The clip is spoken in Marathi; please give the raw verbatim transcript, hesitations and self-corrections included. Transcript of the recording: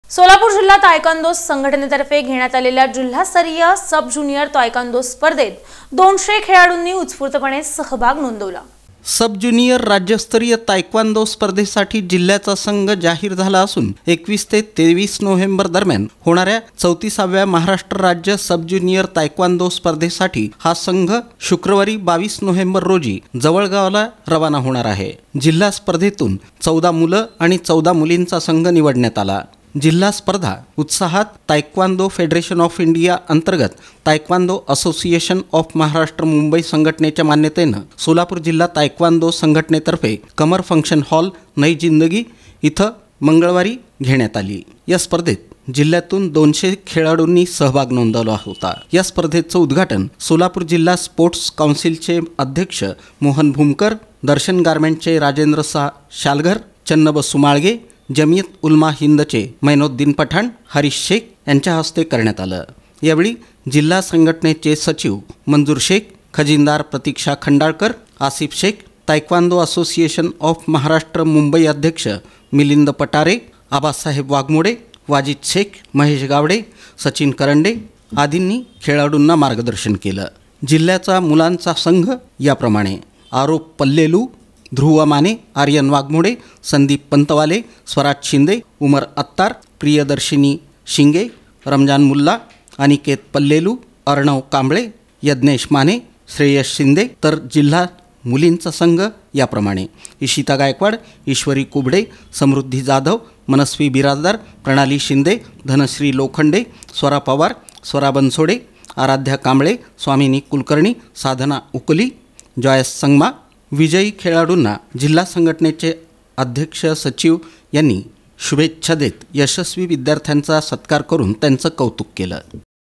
सोलापूर जिल्हा तायक्वांदो संघटनेतर्फे घेण्यात आलेल्या जिल्हास्तरीय सब ज्युनियर तायक्वांदो स्पर्धेत दोनशे खेळाडूंनी उत्स्फूर्तपणे सहभाग नोंदवला। सब ज्युनियर राज्यस्तरीय तायक्वांदो स्पर्धेसाठी जिल्ह्याचा संघ जाहीर झाला असून एकवीस ते तेवीस नोव्हेंबर दरम्यान होणाऱ्या चौतीसाव्या महाराष्ट्र राज्य सब ज्युनियर तायक्वांदो स्पर्धेसाठी हा संघ शुक्रवारी बावीस नोव्हेंबर रोजी जवळगावला रवाना होणार आहे। जिल्हा स्पर्धेतून चौदा मुलं आणि चौदा मुलींचा संघ निवडण्यात आला। जिल्हा स्पर्धा उत्साहात तायक्वांदो फेडरेशन ऑफ इंडिया अंतर्गत taekwondo association of Maharashtra Mumbai संघटनेच्या मान्यतेनं सोलापूर जिल्हा तायक्वांदो संघटनेतर्फे कमर फंक्शन हॉल नई जिंदगी इथं मंगळवारी घेण्यात आली। या स्पर्धेत जिल्ह्यातून दोनशे खेळाडूंनी सहभाग नोंदवला होता। या स्पर्धेचं उद्घाटन सोलापूर जिल्हा स्पोर्ट्स काउन्सिलचे अध्यक्ष मोहन भूमकर, दर्शन गारमेंटचे राजेंद्र सा शालघर, चन्नबसू माळगे, जमियत उलमा हिंदचे मैनुद्दीन पठाण, हरीश शेख यांच्या हस्ते करण्यात आलं। यावेळी जिल्हा संघटनेचे सचिव मंजूर शेख, खजिनदार Pratiksha Khandalkar, Asif Shaikh, taekwondo association of Maharashtra Mumbai अध्यक्ष मिलिंद पटारे, आबासाहेब वाघमोडे, वाजिद शेख, महेश गावडे, सचिन करंडे आदींनी खेळाडूंना मार्गदर्शन केलं। जिल्ह्याचा मुलांचा संघ याप्रमाणे: आरोप पल्लेलू, ध्रुव माने, आर्यन वाघमोडे, संदीप पंतवाले, स्वराज शिंदे, उमर अत्तार, प्रियदर्शिनी शिंगे, रमजान मुल्ला, अनिकेत पल्लेलू, अर्णव कांबळे, यज्ञेश माने, श्रेयस शिंदे। तर जिल्हा मुलींचा संघ याप्रमाणे: इशिता गायकवाड, ईश्वरी कुबडे, समृद्धी जाधव, मनस्वी बिराजदार, प्रणाली शिंदे, धनश्री लोखंडे, स्वरा पवार, स्वरा बनसोडे, आराध्या कांबळे, स्वामिनी कुलकर्णी, साधना उकली, जॉयस संगमा। विजयी खेळाडूंना जिल्हा संघटनेचे अध्यक्ष सचिव यांनी शुभेच्छा देत यशस्वी विद्यार्थ्यांचा सत्कार करून त्यांचं कौतुक केलं।